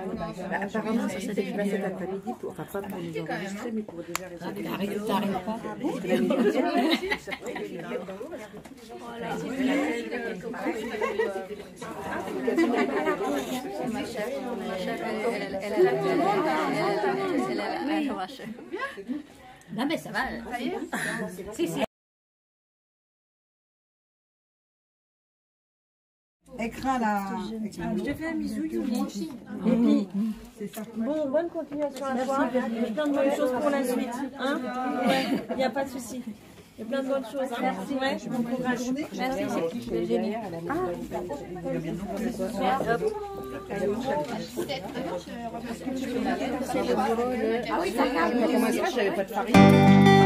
Apparemment, ça s'est passé cet après-midi, enfin pas pour les enregistrer, mais pour déjà réserver. T'arrives pas. Non mais ça va. Si, si. Écran là. Je te fais un bisou, Yumi. C'est ça. Bon, bonne continuation à toi. Il y a plein de bonnes choses pour la suite. Hein? Ouais, il n'y a pas de souci. Il y a plein de bonnes choses. Hein? Merci. Ouais, bon courage. Merci, c'est génial. Ah oui, ça regarde. Moi, je n'avais pas de farine.